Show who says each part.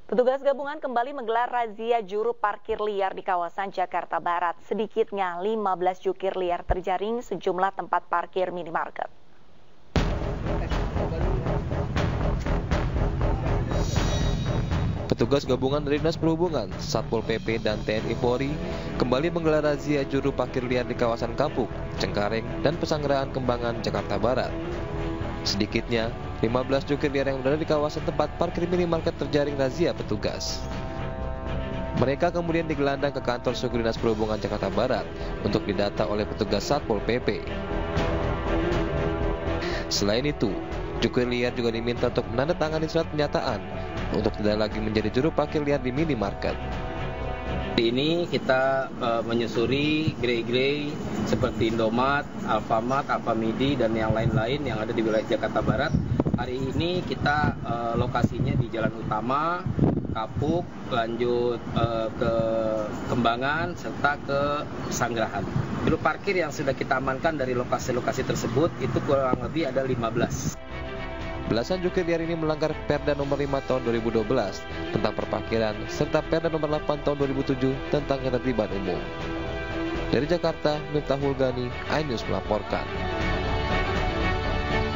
Speaker 1: Petugas gabungan kembali menggelar razia juru parkir liar di kawasan Jakarta Barat. Sedikitnya 15 jukir liar terjaring sejumlah tempat parkir minimarket.
Speaker 2: Petugas gabungan dari Dinas Perhubungan, Satpol PP, dan TNI Polri kembali menggelar razia juru parkir liar di kawasan Kapuk, Cengkareng, dan Pesanggerahan Kembangan, Jakarta Barat. Sedikitnya 15 jukir liar yang berada di kawasan tempat parkir minimarket terjaring razia petugas. Mereka kemudian digelandang ke kantor Suku Dinas Perhubungan Jakarta Barat untuk didata oleh petugas Satpol PP. Selain itu, jukir liar juga diminta untuk menandatangani surat pernyataan untuk tidak lagi menjadi juru parkir liar di minimarket.
Speaker 3: Hari ini kita menyusuri gerai-gerai seperti Indomaret, Alfamart, Alfamidi, dan yang lain-lain yang ada di wilayah Jakarta Barat. Hari ini kita lokasinya di Jalan Utama, Kapuk, lanjut ke Kembangan, serta ke Pesanggerahan. Juru parkir yang sudah kita amankan dari lokasi-lokasi tersebut itu kurang lebih ada 15.
Speaker 2: Belasan jukir liar ini melanggar Perda Nomor 5 Tahun 2012 tentang perparkiran serta Perda Nomor 8 Tahun 2007 tentang ketertiban umum. Dari Jakarta, Miftahul Ghani, iNews melaporkan.